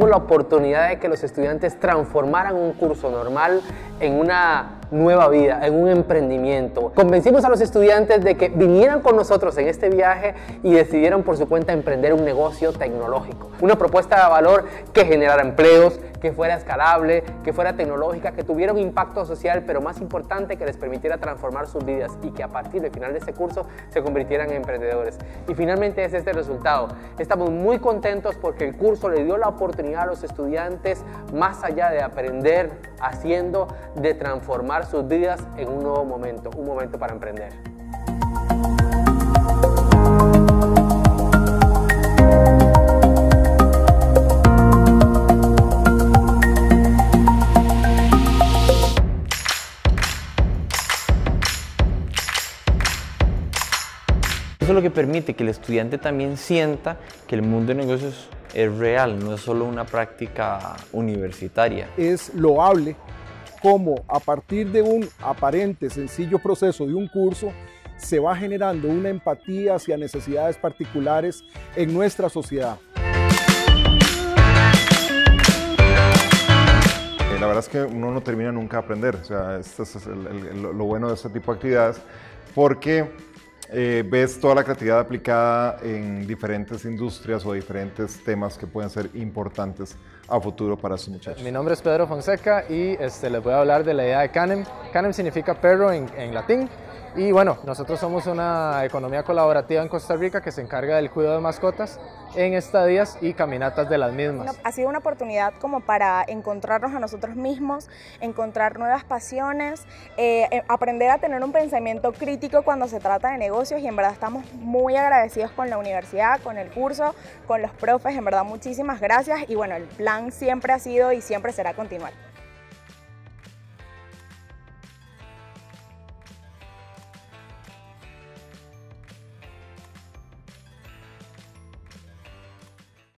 tuvimos la oportunidad de que los estudiantes transformaran un curso normal en una nueva vida, en un emprendimiento. Convencimos a los estudiantes de que vinieran con nosotros en este viaje y decidieran por su cuenta emprender un negocio tecnológico. Una propuesta de valor que generara empleos, que fuera escalable, que fuera tecnológica, que tuviera un impacto social, pero más importante, que les permitiera transformar sus vidas y que a partir del final de este curso se convirtieran en emprendedores. Y finalmente es este resultado. Estamos muy contentos porque el curso le dio la oportunidad a los estudiantes, más allá de aprender haciendo, de transformar sus vidas en un nuevo momento, un momento para emprender. Eso es lo que permite que el estudiante también sienta que el mundo de negocios es real, no es solo una práctica universitaria. Es loable cómo a partir de un aparente sencillo proceso de un curso se va generando una empatía hacia necesidades particulares en nuestra sociedad. La verdad es que uno no termina nunca de aprender, o sea, esto es lo bueno de este tipo de actividades, porque ves toda la creatividad aplicada en diferentes industrias o diferentes temas que pueden ser importantes a futuro para estos muchachos. Mi nombre es Pedro Fonseca y les voy a hablar de la idea de Canem. Canem significa perro en latín. Y bueno, nosotros somos una economía colaborativa en Costa Rica que se encarga del cuidado de mascotas en estadías y caminatas de las mismas. Ha sido una oportunidad como para encontrarnos a nosotros mismos, encontrar nuevas pasiones, aprender a tener un pensamiento crítico cuando se trata de negocios y en verdad estamos muy agradecidos con la universidad, con el curso, con los profes, en verdad muchísimas gracias y bueno, el plan siempre ha sido y siempre será continuar.